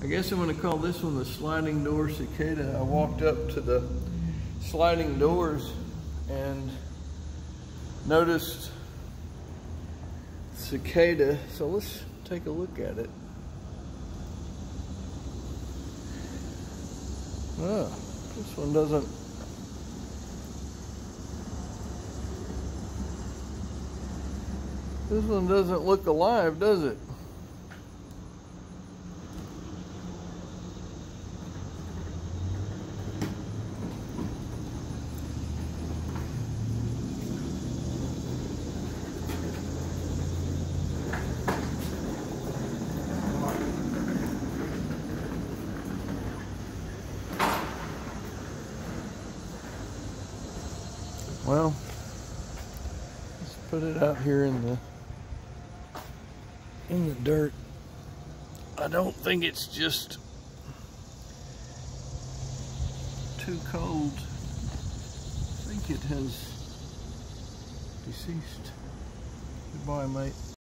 I guess I'm going to call this one the sliding door cicada. I walked up to the sliding doors and noticed cicada, so let's take a look at it. Oh, this one doesn't. This one doesn't look alive, does it? Well, let's put it out here in the dirt. I don't think it's just too cold. I think it has deceased. Goodbye, mate.